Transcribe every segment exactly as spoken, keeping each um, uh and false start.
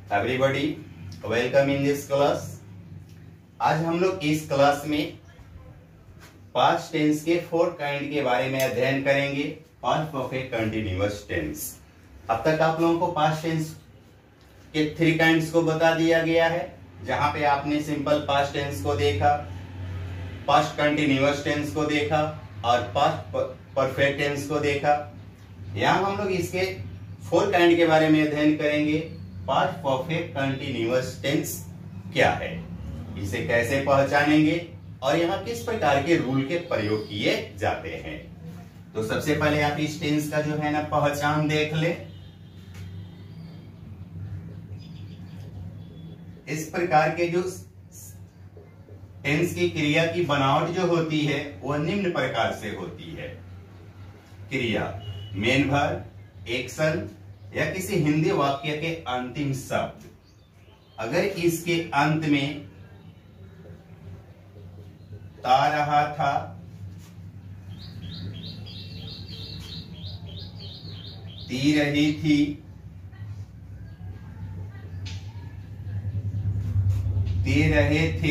Everybody welcome in this class. आज हम लोग इस क्लास में पास्ट टेंस के फोर काइंड के बारे में अध्ययन करेंगे। Past perfect continuous tense. अब तक आप लोगों को पास्ट टेंस के थ्री काइंड्स को बता दिया गया है, जहां पे आपने सिंपल पास्ट टेंस को देखा, पास्ट कंटिन्यूअस टेंस को देखा और पास्ट परफेक्ट टेंस को देखा। यहाँ हम लोग इसके फोर काइंड के बारे में अध्ययन करेंगे। पास्ट परफेक्ट कंटिन्यूअस टेंस क्या है, इसे कैसे पहचानेंगे और यहाँ किस प्रकार के रूल के प्रयोग किए जाते हैं। तो सबसे पहले आप इस टेंस का जो है ना पहचान देख ले। इस प्रकार के जो टेंस की क्रिया की बनावट जो होती है वह निम्न प्रकार से होती है। क्रिया मेन वर्ब, एक्शन या किसी हिंदी वाक्य के अंतिम शब्द, अगर इसके अंत में ता रहा था, ती रही थी, ते रहे थे,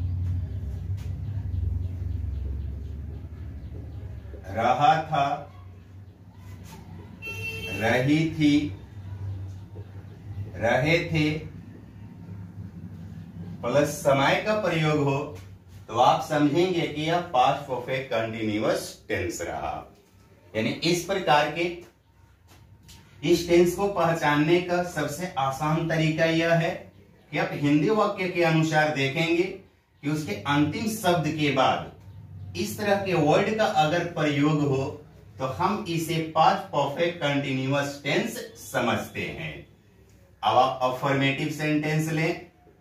रहा था, रही थी, रहे थे प्लस समय का प्रयोग हो तो आप समझेंगे कि यह पास्ट परफेक्ट कंटिन्यूअस टेंस रहा। यानी इस प्रकार के इस टेंस को पहचानने का सबसे आसान तरीका यह है कि आप हिंदी वाक्य के अनुसार देखेंगे कि उसके अंतिम शब्द के बाद इस तरह के वर्ड का अगर प्रयोग हो तो हम इसे पास्ट परफेक्ट कंटिन्यूअस टेंस समझते हैं। अब आप अफर्मेटिव सेंटेंस लें।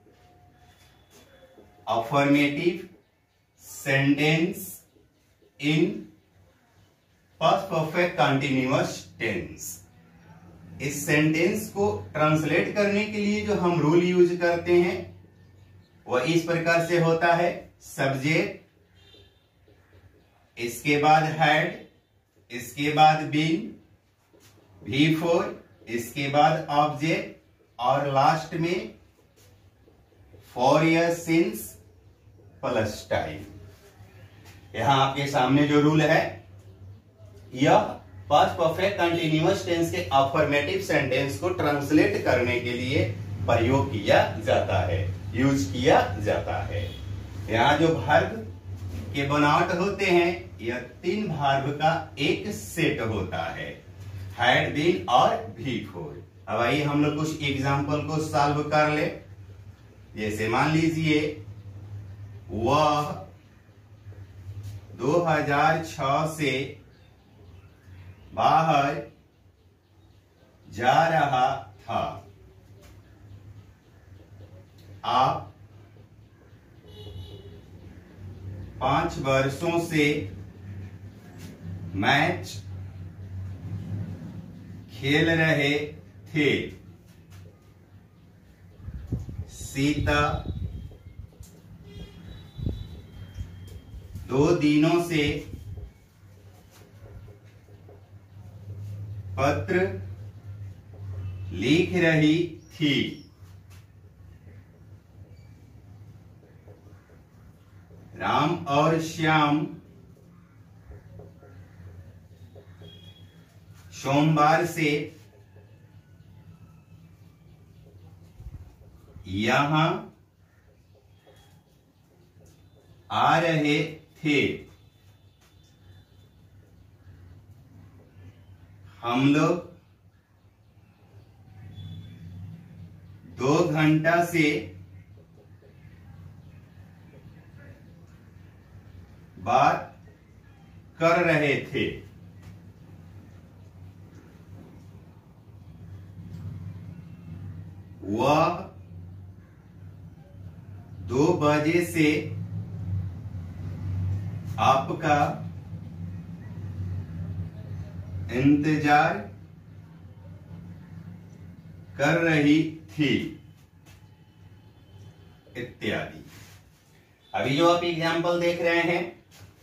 Affirmative sentence in past perfect continuous tense. इस सेंटेंस को ट्रांसलेट करने के लिए जो हम रूल यूज करते हैं वह इस प्रकार से होता है। सब्जेक्ट, इसके बाद हैड, इसके बाद बीन, भी फोर, इसके बाद ऑब्जेक्ट और लास्ट में for years since plus time. यहां आपके सामने जो रूल है यह पास्ट परफेक्ट कंटिन्यूअस टेंस के अफर्मेटिव सेंटेंस को ट्रांसलेट करने के लिए प्रयोग किया जाता है, यूज किया जाता है। यहां जो वर्ब के बनावट होते हैं यह तीन वर्ब का एक सेट होता है, हैड, बीन और बी फोर। अब आइए हम लोग कुछ एग्जाम्पल को सॉल्व कर ले। जैसे मान लीजिए वह दो हज़ार छह से बाहर जा रहा था। आप पांच वर्षों से मैच खेल रहे थे। सीता दो दिनों से पत्र लिख रही थी। राम और श्याम सोमवार से यहां आ रहे थे। हम लोग दो घंटा से बात कर रहे थे। वह दो बजे से आपका इंतजार कर रही थी, इत्यादि। अभी जो आप एग्जाम्पल देख रहे हैं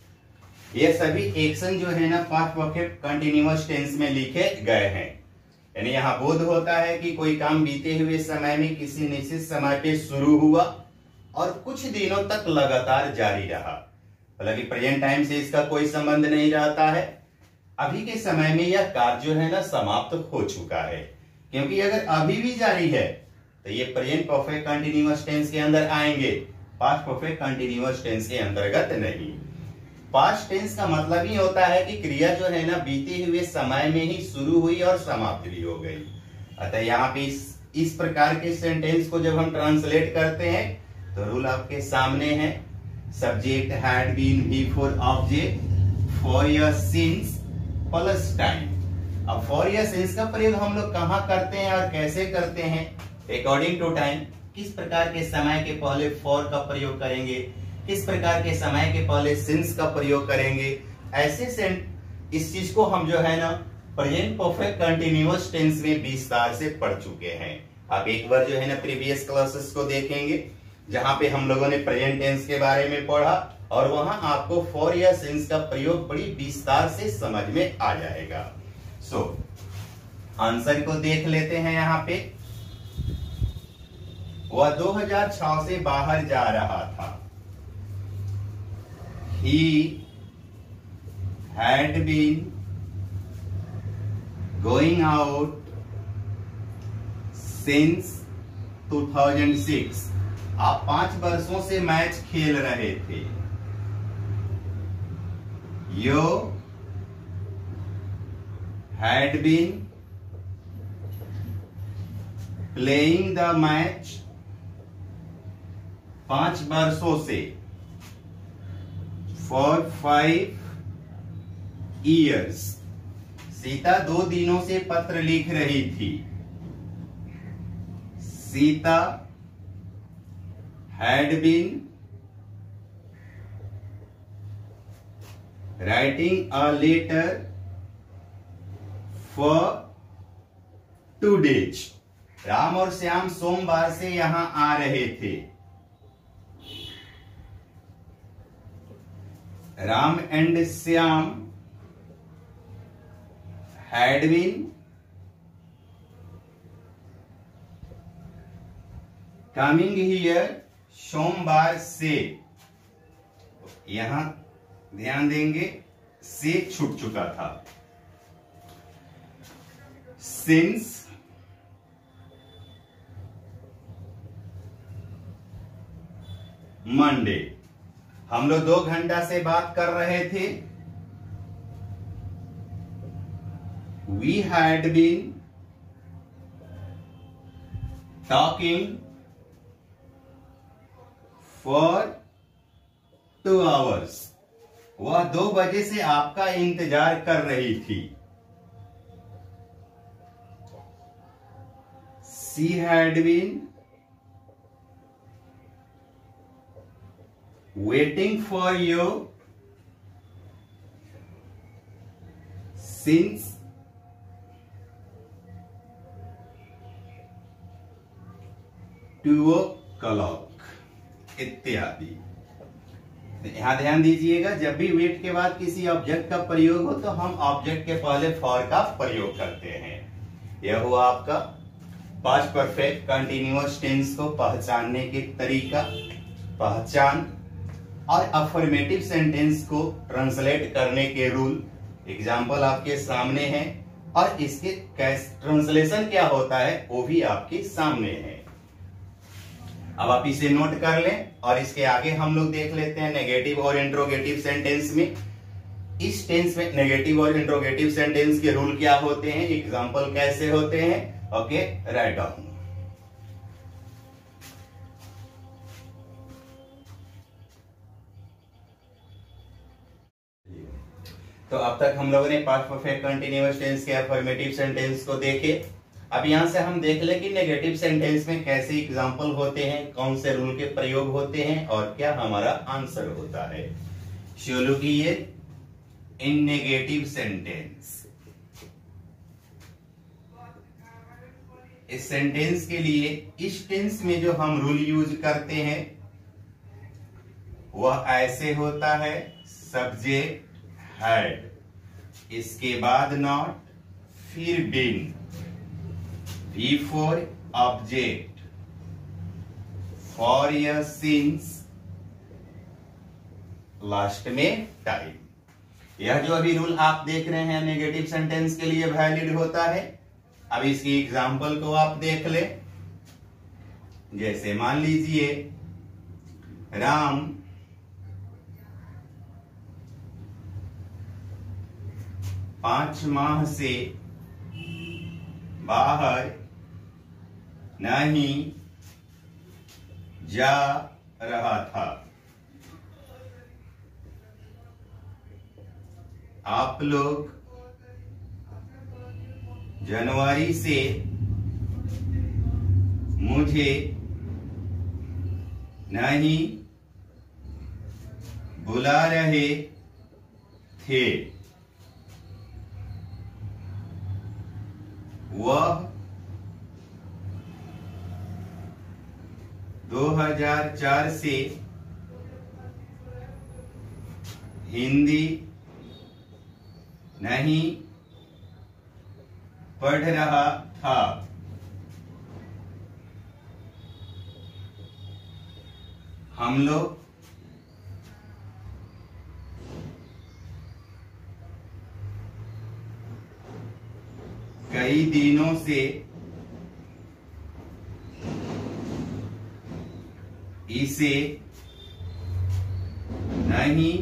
ये सभी एक्शन जो है ना पास्ट परफेक्ट कंटिन्यूअस टेंस में लिखे गए हैं। यानी यहाँ बोध होता है कि कोई काम बीते हुए समय में किसी निश्चित समय पे शुरू हुआ और कुछ दिनों तक लगातार जारी रहा। हालांकि प्रेजेंट टाइम से इसका कोई संबंध नहीं रहता है। अभी के समय में यह कार्य जो है ना समाप्त हो चुका है, क्योंकि अगर अभी भी जारी है तो ये प्रेजेंट परफेक्ट कंटिन्यूअस टेंस के अंदर आएंगे, पास्ट परफेक्ट कंटिन्यूअस टेंस के अंतर्गत नहीं। पास्ट टेंस का मतलब ही होता है कि क्रिया जो है ना बीते हुए समय में ही शुरू हुई और समाप्त भी हो गई। अतः यहाँ पे इस, इस प्रकार के सेंटेंस को जब हम ट्रांसलेट करते हैं तो रूल आपके सामने है। Subject had been before object for your since plus time. अब फॉर योर सिंस का प्रयोग हम लोग कहाँ करते हैं और कैसे करते हैं? According to time. किस प्रकार के समय के पहले फॉर का प्रयोग करेंगे, किस प्रकार के समय के पहले सिंस का प्रयोग करेंगे, ऐसे सेंट इस चीज को हम जो है ना प्रेजेंट परफेक्ट कंटिन्यूअस टेंस में विस्तार से पढ़ चुके हैं। आप एक बार जो है ना प्रीवियस क्लासेस को देखेंगे जहां पे हम लोगों ने प्रेजेंट टेंस के बारे में पढ़ा और वहां आपको फॉर या सिंस का प्रयोग बड़ी विस्तार से समझ में आ जाएगा। सो so, आंसर को देख लेते हैं। यहाँ पे वह दो हज़ार छह से बाहर जा रहा था। He had been going out since two thousand six। आप पांच वर्षों से मैच खेल रहे थे। You had been playing the match पांच वर्षों से for five years। सीता दो दिनों से पत्र लिख रही थी। Sita had been writing a letter for two days। Ram और श्याम सोमवार से यहां आ रहे थे। Ram and Shyam had been coming here सोमवार से। यहां ध्यान देंगे से छूट चुका था। Since Monday. हम लोग दो घंटा से बात कर रहे थे। We had been talking for two hours। वह दो बजे से आपका इंतजार कर रही थी। She had been waiting for you since two o'clock इत्यादि। यहां ध्यान दीजिएगा, जब भी वेट के बाद किसी ऑब्जेक्ट का प्रयोग हो तो हम ऑब्जेक्ट के पहले फॉर का प्रयोग करते हैं। यह हुआ आपका पास्ट परफेक्ट कंटिन्यूअस टेंस को पहचानने के तरीका, पहचान और अफर्मेटिव सेंटेंस को ट्रांसलेट करने के रूल। एग्जाम्पल आपके सामने है और इसके ट्रांसलेशन क्या होता है वो भी आपके सामने है। अब आप इसे नोट कर लें और इसके आगे हम लोग देख लेते हैं नेगेटिव और इंट्रोगेटिव सेंटेंस में। इस टेंस में नेगेटिव और इंट्रोगेटिव सेंटेंस के रूल क्या होते हैं, एग्जाम्पल कैसे होते हैं। Okay, write down. तो अब तक हम लोगों ने पास्ट परफेक्ट कंटिन्यूअस टेंस के अफर्मेटिव सेंटेंस को देखे। अब यहां से हम देख लें कि नेगेटिव सेंटेंस में कैसे एग्जाम्पल होते हैं, कौन से रूल के प्रयोग होते हैं और क्या हमारा आंसर होता है। शुरू कीजिए इन नेगेटिव सेंटेंस। इस सेंटेंस के लिए इस टेंस में जो हम रूल यूज करते हैं वह ऐसे होता है। सब्जेक्ट हैड, इसके बाद नॉट, फिर been, V for object, for years since, last में टाइम। यह जो अभी रूल आप देख रहे हैं नेगेटिव सेंटेंस के लिए वैलिड होता है। अब इसकी एग्जांपल को आप देख ले। जैसे मान लीजिए राम पांच माह से बाहर नहीं जा रहा था। आप लोग जनवरी से मुझे नहीं बुला रहे थे। वह दो हज़ार चार से हिंदी नहीं पढ़ रहा था। हम लोग कई दिनों से इसे नहीं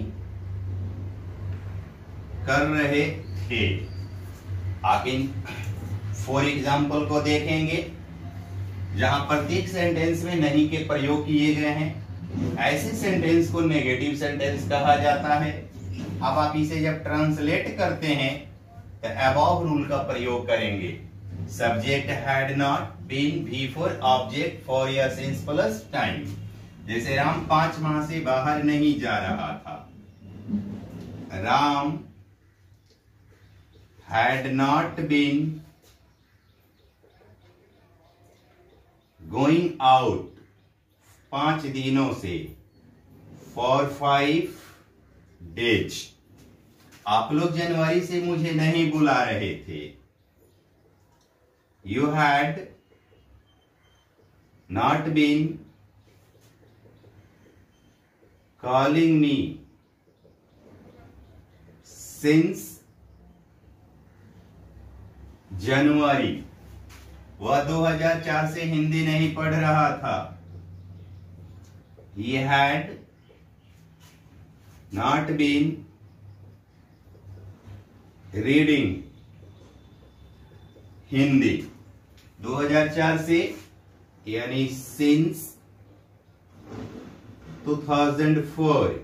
कर रहे थे। आप इन फॉर एग्जाम्पल को देखेंगे जहां प्रत्येक सेंटेंस में नहीं के प्रयोग किए गए हैं। ऐसे सेंटेंस को नेगेटिव सेंटेंस कहा जाता है। अब आप इसे जब ट्रांसलेट करते हैं तो अबव रूल का प्रयोग करेंगे। Subject had not been, V for object, for या सिंस प्लस टाइम। जैसे राम पांच माह से बाहर नहीं जा रहा था। Ram had not been going out पांच दिनों से, for five days। आप लोग जनवरी से मुझे नहीं बुला रहे थे। You had not been calling me since जनवरी। वह दो हज़ार चार से हिंदी नहीं पढ़ रहा था। He had not been reading Hindi. दो हज़ार चार से यानी since दो हज़ार चार।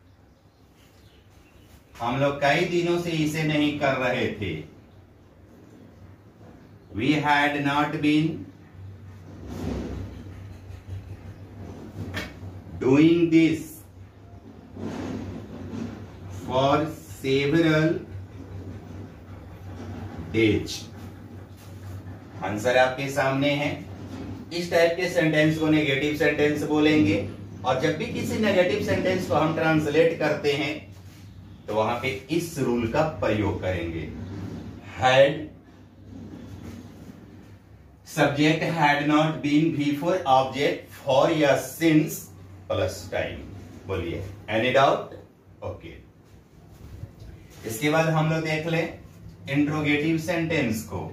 हम लोग कई दिनों से इसे नहीं कर रहे थे। We had not been doing this for several days। Answer आपके सामने है। इस टाइप के सेंटेंस को नेगेटिव सेंटेंस बोलेंगे। और जब भी किसी नेगेटिव सेंटेंस को हम ट्रांसलेट करते हैं तो वहां पे इस रूल का प्रयोग करेंगे। Had, subject had not been, V for object, for या सिंस प्लस टाइम। बोलिए एनी डाउट? ओके। इसके बाद हम लोग देख लें इंट्रोगेटिव सेंटेंस को।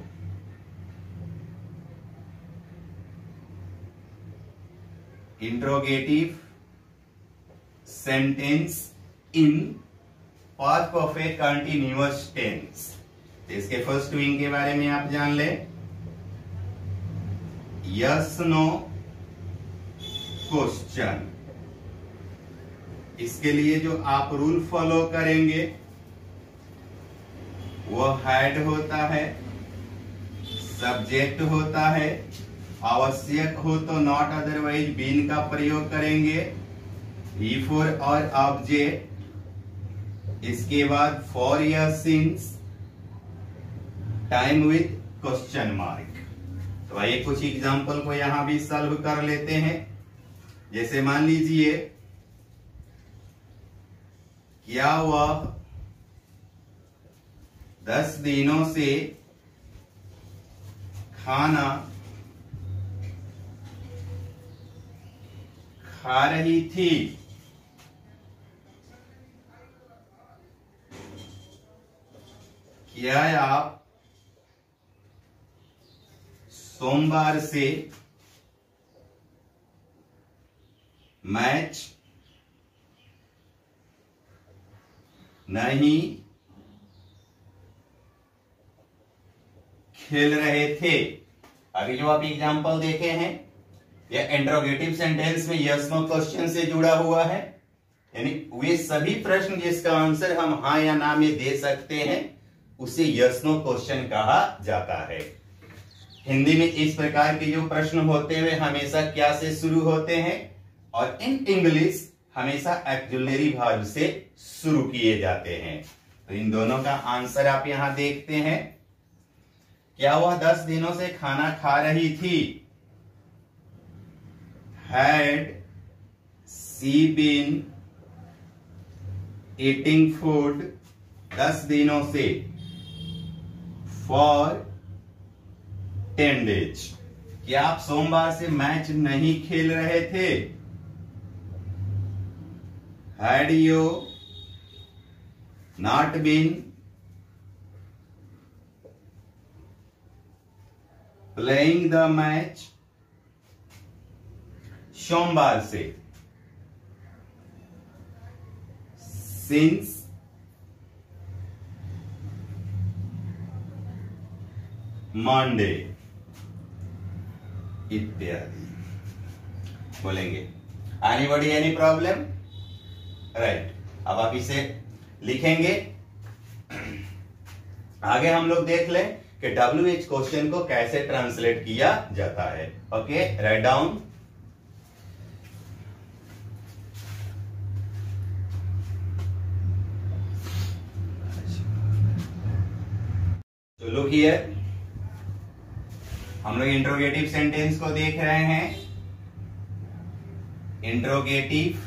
Interrogative sentence in past perfect continuous tense. इसके फर्स्ट विंग के बारे में आप जान ले। Yes no question. इसके लिए जो आप रूल फॉलो करेंगे वो हैड होता है, सब्जेक्ट होता है, आवश्यक हो तो नॉट अदरवाइज बीन का प्रयोग करेंगे, भी फॉर और ऑब्जेक्ट, इसके बाद फॉर या since, time with question mark. तो आइए कुछ एग्जाम्पल को यहां भी सॉल्व कर लेते हैं। जैसे मान लीजिए क्या वह दस दिनों से खाना खा रही थी। क्या आप सोमवार से मैच नहीं खेल रहे थे? अभी जो आप एग्जाम्पल देखे हैं यह इंट्रोगेटिव सेंटेंस में यस नो क्वेश्चन से जुड़ा हुआ है, यानी वे सभी प्रश्न जिसका आंसर हम हाँ या ना में दे सकते हैं उसे यस नो क्वेश्चन कहा जाता है। हिंदी में इस प्रकार के जो प्रश्न होते हैं हमेशा क्या से शुरू होते हैं और इन इंग्लिश हमेशा ऑक्सिलरी वर्ब से शुरू किए जाते हैं। तो इन दोनों का आंसर आप यहां देखते हैं। क्या वह दस दिनों से खाना खा रही थी? Had she been eating food दस दिनों से फॉर टेन डेज। क्या आप सोमवार से मैच नहीं खेल रहे थे? Had you not been playing the match सोमवार से सिंस मंडे इत्यादि बोलेंगे। Anybody any problem? राइट, अब आप इसे लिखेंगे। आगे हम लोग देख लें कि डब्ल्यू एच क्वेश्चन को कैसे ट्रांसलेट किया जाता है। Okay, write down. तो लुक हियर, हम लोग इंट्रोगेटिव सेंटेंस को देख रहे हैं। Interrogative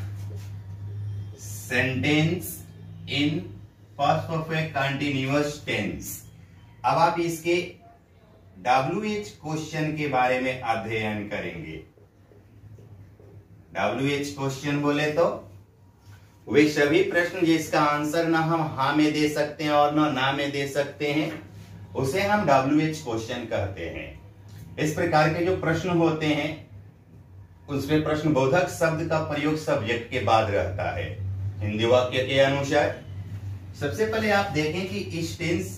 sentence in first perfect continuous tense. अब आप इसके डब्ल्यू एच क्वेश्चन के बारे में अध्ययन करेंगे। डब्ल्यू एच क्वेश्चन बोले तो वे सभी प्रश्न जिसका आंसर ना हम हाँ में दे सकते हैं और ना ना में दे सकते हैं उसे हम डब्ल्यू एच क्वेश्चन कहते हैं। इस प्रकार के जो प्रश्न होते हैं उसमें प्रश्न बोधक शब्द का प्रयोग सब्जेक्ट के बाद रहता है। हिंदी वाक्य के अनुसार सबसे पहले आप देखें कि इस टेंस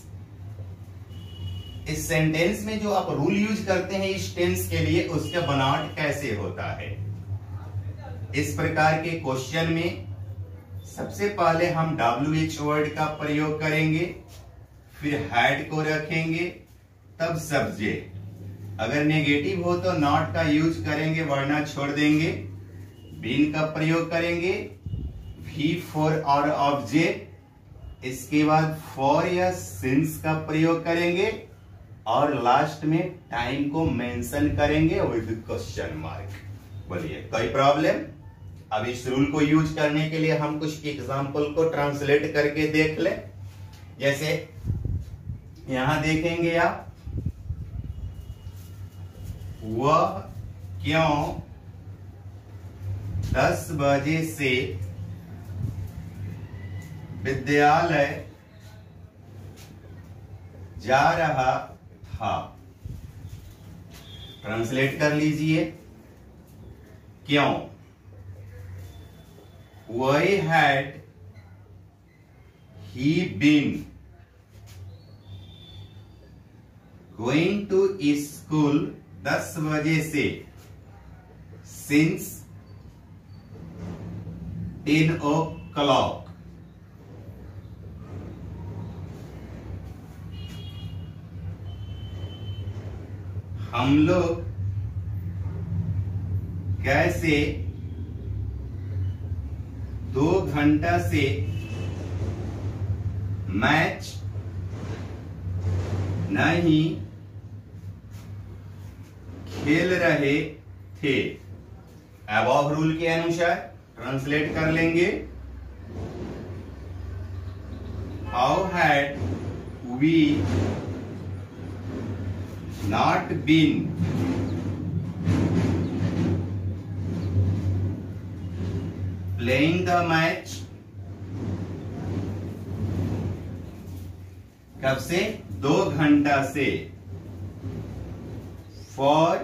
इस सेंटेंस में जो आप रूल यूज करते हैं इस टेंस के लिए उसका बनावट कैसे होता है। इस प्रकार के क्वेश्चन में सबसे पहले हम डब्ल्यू एच वर्ड का प्रयोग करेंगे, फिर हैड को रखेंगे, तब सब्जेक्ट। अगर नेगेटिव हो तो नॉट का यूज करेंगे वरना छोड़ देंगे। बीन का प्रयोग करेंगे, भी फॉर और ऑब्जेक्ट, इसके बाद फॉर या सिंस का प्रयोग करेंगे और लास्ट में टाइम को मेंशन करेंगे विद क्वेश्चन मार्क। बोलिए कोई प्रॉब्लम? अब इस रूल को यूज करने के लिए हम कुछ एग्जाम्पल को ट्रांसलेट करके देख लें। जैसे यहां देखेंगे आप, वह क्यों दस बजे से विद्यालय जा रहा था। ट्रांसलेट कर लीजिए। क्यों? Why had he been going to school दस बजे से since टेन ओ क्लॉक? हम लोग कैसे दो घंटा से मैच नहीं खेल रहे थे? अबव रूल के अनुसार ट्रांसलेट कर लेंगे। How had we not been playing the match. कब से? दो घंटा से। फॉर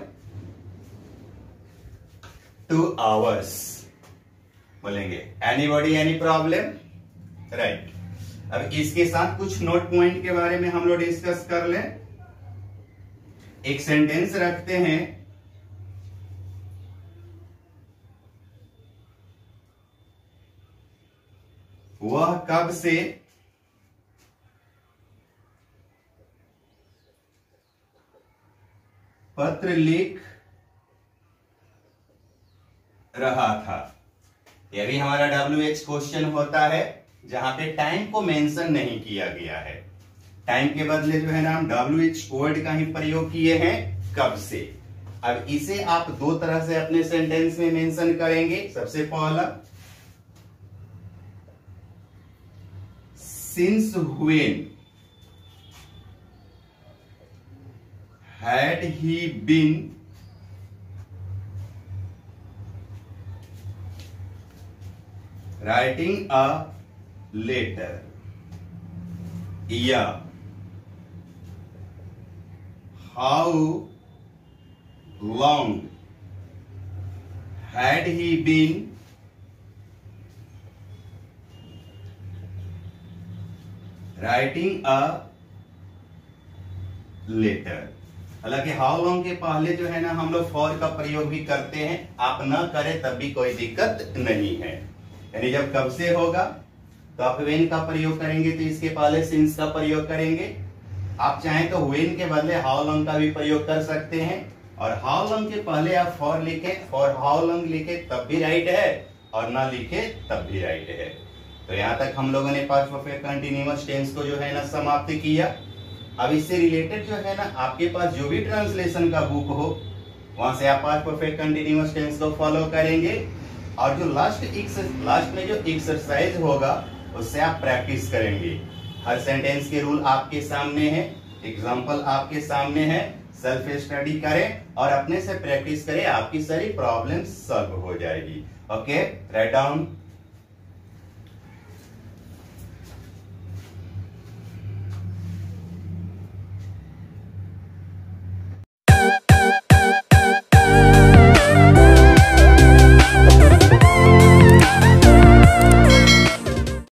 टू आवर्स बोलेंगे। Anybody any problem? राइट। अब इसके साथ कुछ नोट पॉइंट के बारे में हम लोग डिस्कस कर लें। एक सेंटेंस रखते हैं, वह कब से पत्र लिख रहा था। यह भी हमारा डब्ल्यू एच क्वेश्चन होता है जहां पे टाइम को मेंशन नहीं किया गया है। टाइम के बदले जो है ना हम डब्ल्यू एच वर्ड का ही प्रयोग किए हैं, कब से। अब इसे आप दो तरह से अपने सेंटेंस में मेंशन करेंगे। सबसे पहला, since when had he been writing a letter, या how long had he been writing a letter। हालांकि हाउ लॉन्ग के पहले जो है ना हम लोग फॉर का प्रयोग भी करते हैं, आप ना करें तब भी कोई दिक्कत नहीं है। यानी जब कब से होगा तो आप व्हेन का प्रयोग करेंगे तो इसके पहले सिंस का प्रयोग करेंगे। आप चाहें तो व्हेन के बदले हाउ लॉन्ग का भी प्रयोग कर सकते हैं, और हाउ लॉन्ग के पहले आप फॉर लिखे, फॉर हाउ लॉन्ग लिखे तब भी राइट है, और ना लिखे तब भी राइट है। तो यहां तक हम लोगों ने पास्ट परफेक्ट कंटीन्यूअस टेंस को जो है ना समाप्त किया। अब इससे रिलेटेड जो है ना आपके पास जो भी ट्रांसलेशन का बुक हो वहां से आप पास्ट परफेक्ट कंटीन्यूअस टेंस को फॉलो करेंगे, और जो लास्ट लास्ट में जो एक्सरसाइज होगा उससे आप प्रैक्टिस करेंगे। हर सेंटेंस के रूल आपके सामने है, एग्जांपल आपके सामने है। सेल्फ स्टडी करें और अपने से प्रैक्टिस करें, आपकी सारी प्रॉब्लम सॉल्व हो जाएगी। Okay, write down.